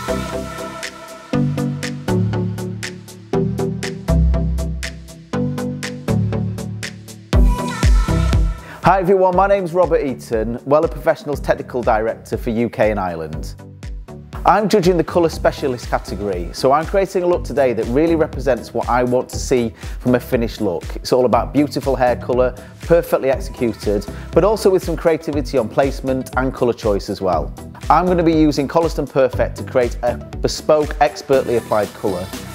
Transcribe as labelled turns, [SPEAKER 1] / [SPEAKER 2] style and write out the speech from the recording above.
[SPEAKER 1] Hi everyone, my name's Robert Eaton, Wella Professionals Technical Director for UK and Ireland. I'm judging the Colour Specialist category, so I'm creating a look today that really represents what I want to see from a finished look. It's all about beautiful hair colour, perfectly executed, but also with some creativity on placement and colour choice as well. I'm going to be using Koleston Perfect to create a bespoke, expertly applied colour,